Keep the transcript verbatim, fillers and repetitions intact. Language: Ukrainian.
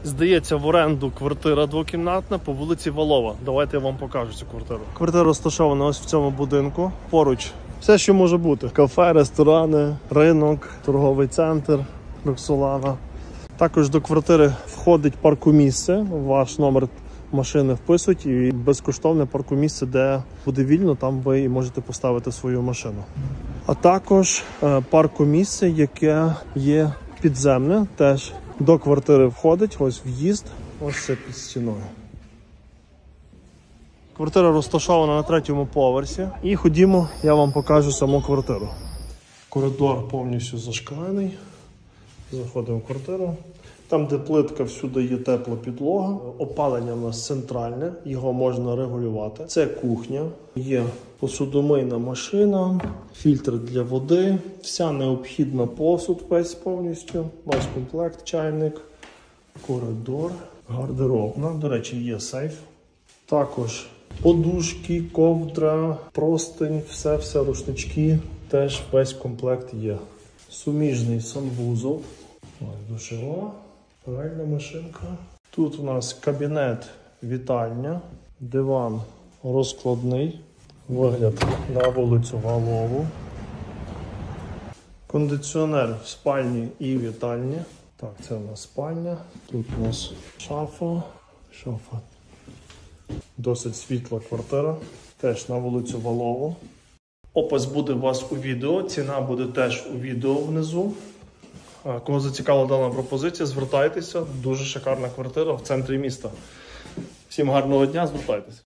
Здається, в оренду квартира двокімнатна по вулиці Валова. Давайте я вам покажу цю квартиру. Квартира розташована ось в цьому будинку. Поруч все, що може бути. Кафе, ресторани, ринок, торговий центр, Роксолана. Також до квартири входить паркомісце. Ваш номер машини вписують і безкоштовне паркомісце, де буде вільно, там ви і можете поставити свою машину. А також е, паркомісце, яке є підземне, теж до квартири входить, ось в'їзд, ось це під стіною. Квартира розташована на третьому поверсі. І ходімо, я вам покажу саму квартиру. Коридор повністю зашклений. Заходимо в квартиру. Там, де плитка, всюди є тепла підлога. Опалення в нас центральне, його можна регулювати. Це кухня. Є посудомийна машина, фільтр для води, вся необхідна посуд весь повністю. Весь комплект, чайник, коридор, гардеробна. До речі, є сейф. Також подушки, ковдра, простинь, все-все, рушнички. Теж весь комплект є. Суміжний санвузол. Ось душова, пральна машинка. Тут у нас кабінет, вітальня, диван розкладний, вигляд на вулицю Валову. Кондиціонер в спальні і вітальні. Так, це у нас спальня. Тут у нас шафа. Шафа. Досить світла квартира. Теж на вулицю Валову. Опис буде у вас у відео, ціна буде теж у відео внизу. Кого зацікавила дана пропозиція, звертайтеся. Дуже шикарна квартира в центрі міста. Всім гарного дня, звертайтеся.